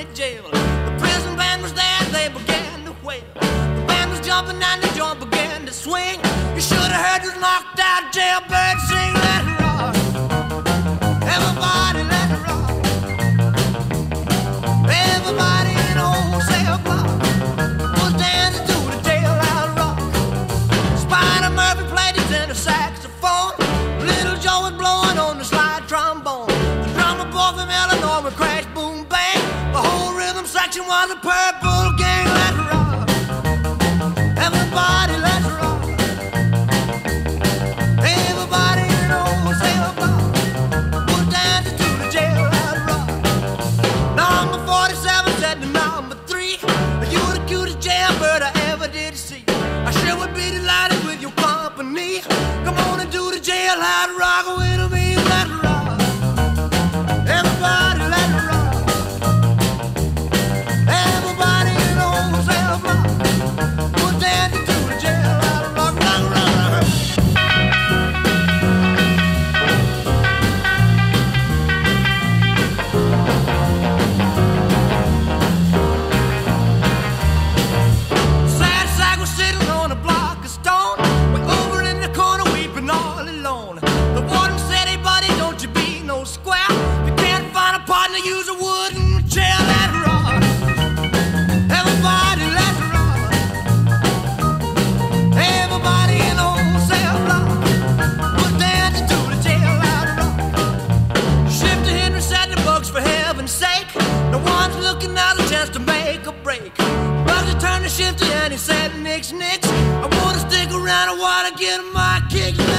county jail. The prison band was there, they began to wail. The band was jumping and the joint began to swing. You should have heard this knocked out jailbird sing. Let it rock, everybody let it rock. Everybody in the old cell block was dancing to the jailhouse rock. Spider Murphy played his tenor saxophone. Little Joe was blowing on the slide trombone. The drummer boy from Illinois would crash, boom, bang. The whole rhythm section was a Purple Gang. Let it rock, everybody let it rock. Everybody in the old cell block was dancing to the jailhouse rock. Number 47 said to number 3, you were the cutest jailbird I ever did see. I sure would be delighted with your company. Come on and do the jailhouse rock with me. Let it rock, everybody let it rock. Everybody in the old cell block was dancing to the jailhouse rock. Rock, rock, rock. Sad sack was sitting on a block of stone, way over in the corner weeping all alone. The warden said, hey buddy, don't you be no square. If you can't find a partner, use a wooden chair. Let it rock, everybody let it rock. Everybody in the old cell block was dancing to the jailhouse rock. Shifter Henry said the Bugs, for heaven's sake, no one's looking out a chance to make a break. Bugsy turned to Shifter and he said, Nix, Nix, I wanna stick around, I wanna get my kicks.